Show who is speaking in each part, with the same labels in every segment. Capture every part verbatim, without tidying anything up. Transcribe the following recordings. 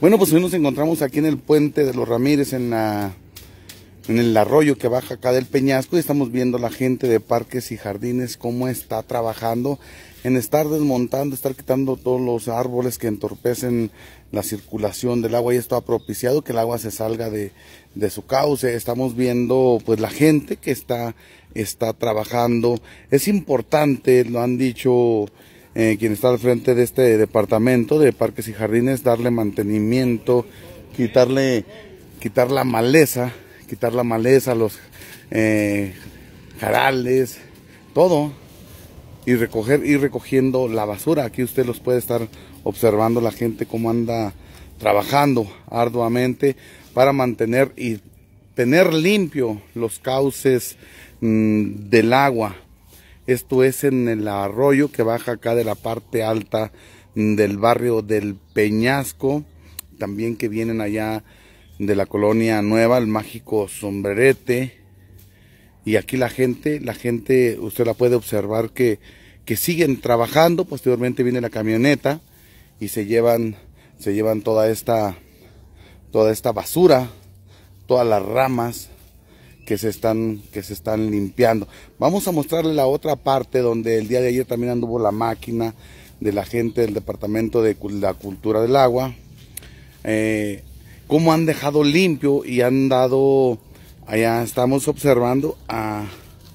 Speaker 1: Bueno, pues hoy nos encontramos aquí en el puente de los Ramírez, en la en el arroyo que baja acá del Peñasco, y estamos viendo la gente de Parques y Jardines cómo está trabajando en estar desmontando, estar quitando todos los árboles que entorpecen la circulación del agua, y esto ha propiciado que el agua se salga de, de su cauce. Estamos viendo pues la gente que está, está trabajando. Es importante, lo han dicho eh, quien está al frente de este departamento de Parques y Jardines, darle mantenimiento, quitarle, quitar la maleza, quitar la maleza, los eh, jarales, todo, y recoger, ir recogiendo la basura. Aquí usted los puede estar observando, la gente cómo anda trabajando arduamente para mantener y tener limpio los cauces mmm, del agua. Esto es en el arroyo que baja acá de la parte alta del barrio del Peñasco, también que vienen allá de la colonia nueva, el Mágico Sombrerete. Y aquí la gente, la gente, usted la puede observar que, que siguen trabajando. Posteriormente viene la camioneta y se llevan, se llevan toda esta, toda esta basura, todas las ramas que se están, que se están limpiando. Vamos a mostrarle la otra parte donde el día de ayer también anduvo la máquina de la gente del Departamento de la Cultura del Agua. Eh, cómo han dejado limpio y han dado, allá estamos observando a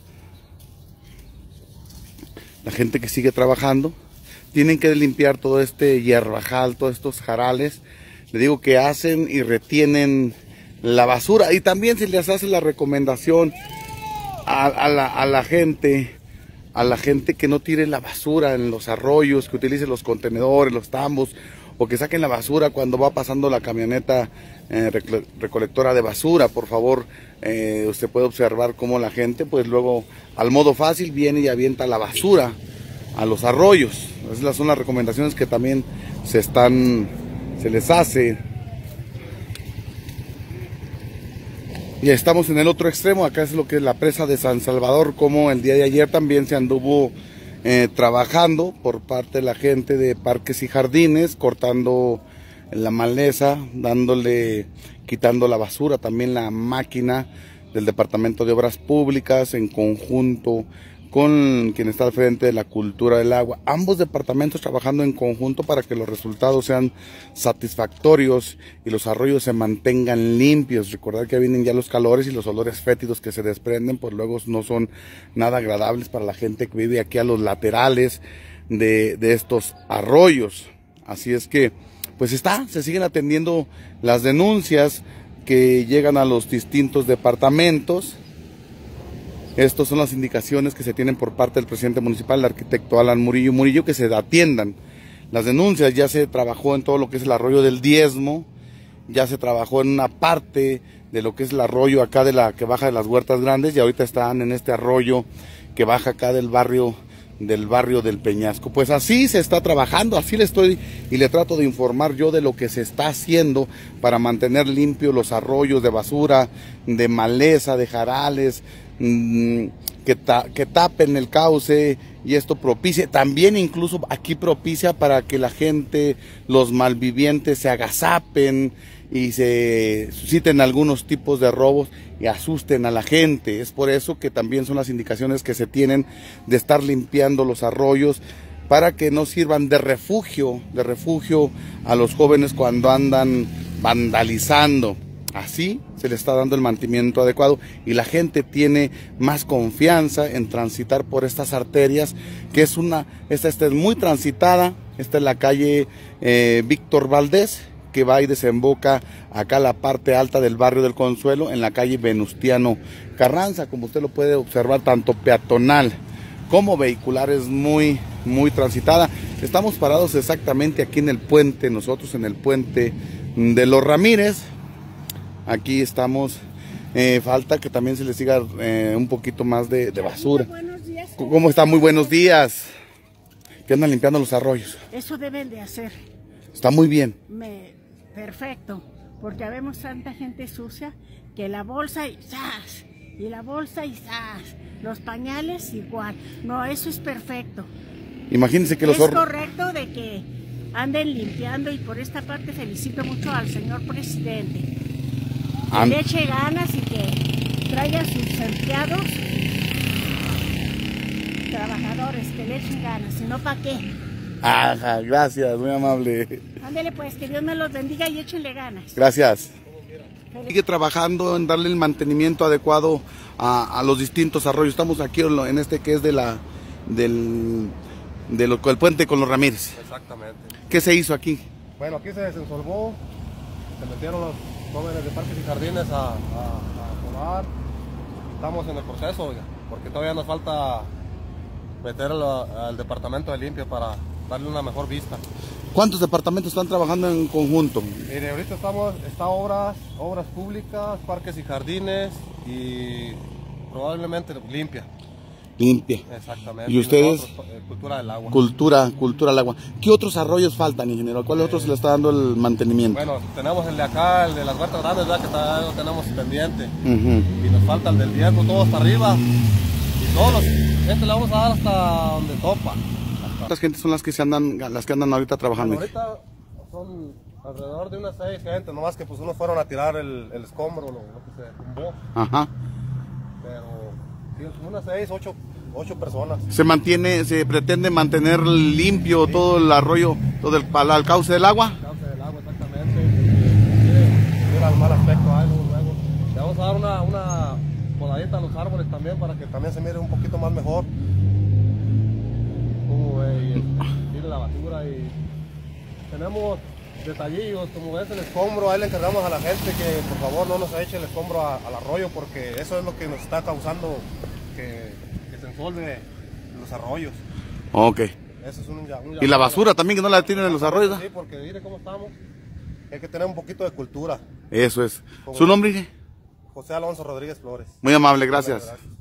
Speaker 1: la gente que sigue trabajando. Tienen que limpiar todo este hierbajal, todos estos jarales. Le digo que hacen y retienen la basura, y también se les hace la recomendación a, a, la, a la gente, a la gente que no tire la basura en los arroyos, que utilice los contenedores, los tambos, o que saquen la basura cuando va pasando la camioneta eh, recolectora de basura. Por favor, eh, usted puede observar cómo la gente pues luego al modo fácil viene y avienta la basura a los arroyos. Esas son las recomendaciones que también se están, se les hace. Y estamos en el otro extremo. Acá es lo que es la presa de San Salvador, como el día de ayer también se anduvo eh, trabajando por parte de la gente de Parques y Jardines, cortando la maleza, dándole, quitando la basura. También la máquina del Departamento de Obras Públicas en conjunto con quien está al frente de la Cultura del Agua. Ambos departamentos trabajando en conjunto para que los resultados sean satisfactorios y los arroyos se mantengan limpios. Recordar que vienen ya los calores y los olores fétidos que se desprenden, pues luego no son nada agradables para la gente que vive aquí a los laterales de, de estos arroyos. Así es que, pues está, se siguen atendiendo las denuncias que llegan a los distintos departamentos. Estas son las indicaciones que se tienen por parte del presidente municipal, el arquitecto Alan Murillo Murillo, que se atiendan las denuncias. Ya se trabajó en todo lo que es el arroyo del Diezmo, ya se trabajó en una parte de lo que es el arroyo acá de la que baja de las Huertas Grandes, y ahorita están en este arroyo que baja acá del barrio del barrio del Peñasco. Pues así se está trabajando, así le estoy y le trato de informar yo de lo que se está haciendo para mantener limpios los arroyos de basura, de maleza, de jarales, Que, ta, que tapen el cauce, y esto propicia, también incluso aquí propicia para que la gente, los malvivientes se agazapen y se susciten algunos tipos de robos y asusten a la gente. Es por eso que también son las indicaciones que se tienen de estar limpiando los arroyos para que no sirvan de refugio, de refugio a los jóvenes cuando andan vandalizando. Así se le está dando el mantenimiento adecuado y la gente tiene más confianza en transitar por estas arterias, que es una, esta, esta es muy transitada. Esta es la calle eh, Víctor Valdés, que va y desemboca acá a la parte alta del barrio del Consuelo, en la calle Venustiano Carranza. Como usted lo puede observar, tanto peatonal como vehicular es muy, muy transitada. Estamos parados exactamente aquí en el puente, nosotros en el puente de los Ramírez. Aquí estamos, eh, falta que también se le siga eh, un poquito más de, de basura.
Speaker 2: Buenos días.
Speaker 1: ¿Cómo está? Muy buenos días. ¿Qué andan limpiando los arroyos?
Speaker 2: Eso deben de hacer.
Speaker 1: Está muy bien.
Speaker 2: Me, perfecto, porque vemos tanta gente sucia que la bolsa y ¡zas! Y la bolsa y ¡zas! Los pañales igual. No, eso es perfecto.
Speaker 1: Imagínense que los
Speaker 2: Es correcto de que anden limpiando, y por esta parte felicito mucho al señor presidente. Que
Speaker 1: Am-
Speaker 2: le eche ganas y que traiga a sus empleados trabajadores, que le echen ganas, si no, ¿para qué?
Speaker 1: Ajá, gracias, muy amable.
Speaker 2: Ándele pues, que Dios me los bendiga y échenle ganas.
Speaker 1: Gracias. Sigue trabajando en darle el mantenimiento adecuado a, a los distintos arroyos. Estamos aquí en, lo, en este que es de la del, de lo, el puente con los Ramírez.
Speaker 3: Exactamente.
Speaker 1: ¿Qué se hizo aquí?
Speaker 3: Bueno, aquí se desensolvó, se metieron los jóvenes de Parques y Jardines a, a, a podar. Estamos en el proceso, oiga, porque todavía nos falta meter al, al departamento de limpia para darle una mejor vista.
Speaker 1: ¿Cuántos departamentos están trabajando en conjunto?
Speaker 3: Mire, ahorita estamos, está obras, obras públicas, Parques y Jardines y probablemente limpia.
Speaker 1: Limpia.
Speaker 3: Exactamente.
Speaker 1: ¿Y ustedes?
Speaker 3: nosotros, eh, cultura del agua.
Speaker 1: Cultura, cultura al agua. ¿Qué otros arroyos faltan, ingeniero? ¿Cuáles otros se le está dando el mantenimiento?
Speaker 3: Bueno, tenemos el de acá, el de las huertas grandes, ¿verdad? Que todavía lo tenemos pendiente.
Speaker 1: Uh-huh.
Speaker 3: Y nos falta el del Diego, todo hasta arriba. Y todos los, este le vamos a dar hasta donde topa. Hasta...
Speaker 1: ¿Cuántas gentes son las que se andan, las que andan ahorita trabajando?
Speaker 3: Bueno, ahorita son alrededor de unas seis gente, nomás que pues unos fueron a tirar el, el escombro, lo, lo que se tumbó.
Speaker 1: Ajá.
Speaker 3: Pero sí, unas seis, ocho, ocho personas.
Speaker 1: Se mantiene, se pretende mantener limpio sí. todo el arroyo, todo el, al, al cauce del agua.
Speaker 3: El cauce del agua, exactamente. Mira, mira el mal aspecto ahí, luego, luego. Le vamos a dar una, una podadita a los árboles también para que también se mire un poquito más mejor. Como ve, mire la basura y tenemos detallillos, como ves el escombro, ahí le encargamos a la gente que por favor no nos eche el escombro a, al arroyo, porque eso es lo que nos está causando que, que se ensolve los arroyos.
Speaker 1: Ok.
Speaker 3: Eso es un, un
Speaker 1: y la basura también, que no la tienen en los arroyos.
Speaker 3: Sí, porque mire cómo estamos. Hay que tener un poquito de cultura.
Speaker 1: Eso es. ¿Su nombre?
Speaker 3: José Alonso Rodríguez Flores.
Speaker 1: Muy amable, gracias.
Speaker 3: Gracias.